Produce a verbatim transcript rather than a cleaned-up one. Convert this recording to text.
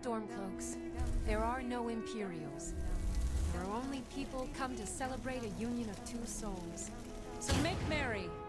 Stormcloaks, there are no Imperials. There are only people come to celebrate a union of two souls. So make merry!